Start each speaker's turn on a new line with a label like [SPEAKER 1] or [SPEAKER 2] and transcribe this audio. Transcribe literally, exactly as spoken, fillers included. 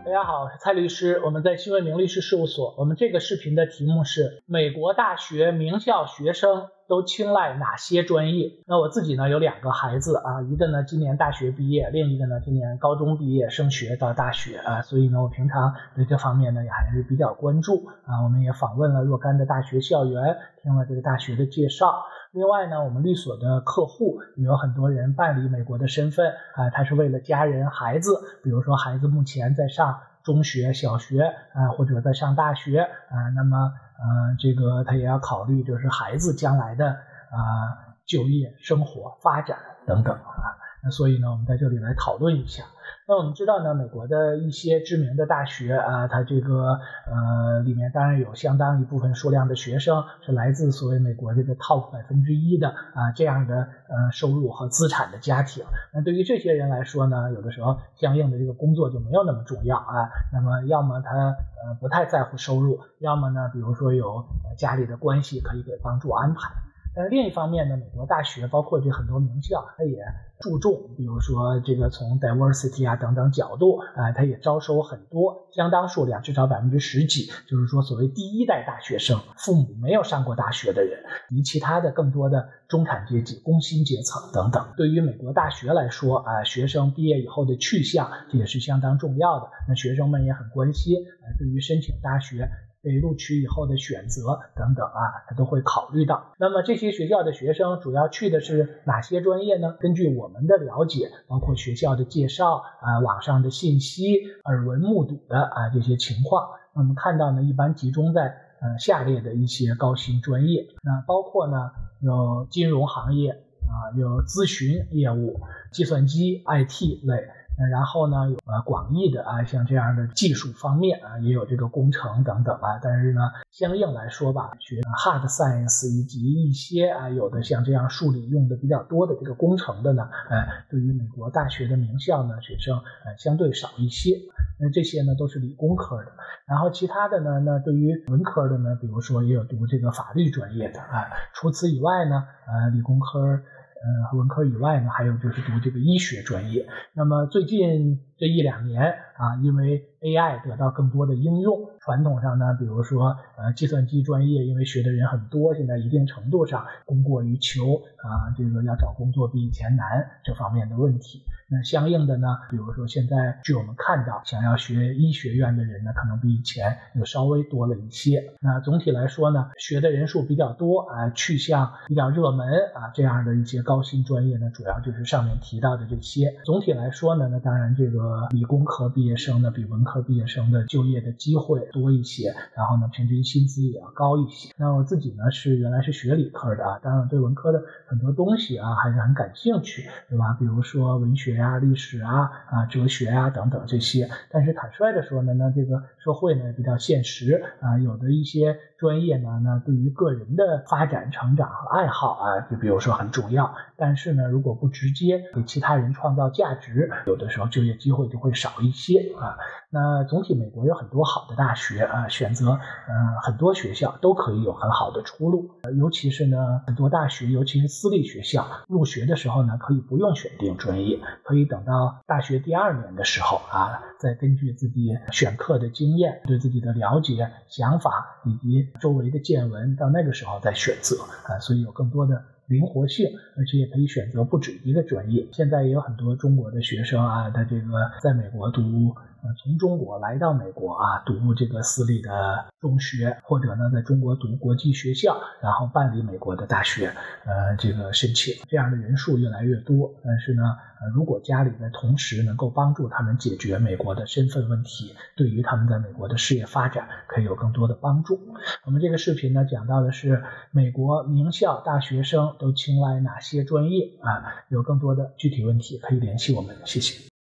[SPEAKER 1] 大家好，我是蔡律师，我们在新闻明律师事务所。我们这个视频的题目是美国大学名校学生都青睐哪些专业？那我自己呢有两个孩子啊，一个呢今年大学毕业，另一个呢今年高中毕业升学到大学啊，所以呢我平常对这方面呢也还是比较关注啊。我们也访问了若干的大学校园，听了这个大学的介绍。另外呢，我们律所的客户也有很多人办理美国的身份啊，他是为了家人孩子，比如说孩子目前在上中学、小学啊，或者在上大学啊，那么呃，这个他也要考虑就是孩子将来的啊就业、生活、发展等等啊。那所以呢，我们在这里来讨论一下。那我们知道呢，美国的一些知名的大学啊，它这个呃里面当然有相当一部分数量的学生是来自所谓美国这个 top 百分之一的啊这样的呃收入和资产的家庭。那对于这些人来说呢，有的时候相应的这个工作就没有那么重要啊。那么要么他呃不太在乎收入，要么呢，比如说有家里的关系可以给帮助安排。但是另一方面呢，美国大学包括这很多名校，它也注重，比如说这个从 diversity 啊等等角度啊，它也招收很多相当数量，至少百分之十几，就是说所谓第一代大学生，父母没有上过大学的人，以及其他的更多的中产阶级、工薪阶层等等。对于美国大学来说啊，学生毕业以后的去向，这也是相当重要的。那学生们也很关心啊，对于申请大学被录取以后的选择等等啊，他都会考虑到。那么这些学校的学生主要去的是哪些专业呢？根据我们的了解，包括学校的介绍啊、网上的信息、耳闻目睹的啊这些情况，我们看到呢，一般集中在呃下列的一些高薪专业。那包括呢有金融行业啊，有咨询业务、计算机 I T 类。然后呢，有呃广义的啊，像这样的技术方面啊，也有这个工程等等啊。但是呢，相应来说吧，学 hard science 以及一些啊，有的像这样数理用的比较多的这个工程的呢，呃，对于美国大学的名校呢，学生呃相对少一些。那这些呢都是理工科的，然后其他的呢，那对于文科的呢，比如说也有读这个法律专业的啊。除此以外呢，呃，理工科。呃，和文科以外呢，还有就是读这个医学专业。那么最近这一两年啊，因为 A I 得到更多的应用，传统上呢，比如说呃计算机专业，因为学的人很多，现在一定程度上供过于求啊，这个要找工作比以前难这方面的问题。那相应的呢，比如说现在据我们看到，想要学医学院的人呢，可能比以前又稍微多了一些。那总体来说呢，学的人数比较多啊，去向比较热门啊，这样的一些高薪专业呢，主要就是上面提到的这些。总体来说呢，那当然这个理工科毕业生呢，比文科毕业生的就业的机会多一些，然后呢，平均薪资也要高一些。那我自己呢是原来是学理科的啊，当然对文科的很多东西啊还是很感兴趣，对吧？比如说文学啊、历史啊、啊哲学啊等等这些。但是坦率的说呢，那这个社会呢比较现实啊，有的一些专业呢，那对于个人的发展、成长和爱好啊，就比如说很重要。但是呢，如果不直接给其他人创造价值，有的时候就业机会就会少一些啊。那总体美国有很多好的大学啊，选择呃很多学校都可以有很好的出路，尤其是呢很多大学，尤其是私立学校，入学的时候呢可以不用选定专业，可以等到大学第二年的时候啊，再根据自己选课的经验、对自己的了解、想法以及周围的见闻，到那个时候再选择啊，所以有更多的灵活性，而且也可以选择不止一个专业。现在也有很多中国的学生啊，他这个在美国读呃，从中国来到美国啊，读这个私立的中学，或者呢在中国读国际学校，然后办理美国的大学呃这个申请，这样的人数越来越多。但是呢呃如果家里在同时能够帮助他们解决美国的身份问题，对于他们在美国的事业发展可以有更多的帮助。我们这个视频呢讲到的是美国名校大学生都青睐哪些专业啊，有更多的具体问题可以联系我们，谢谢。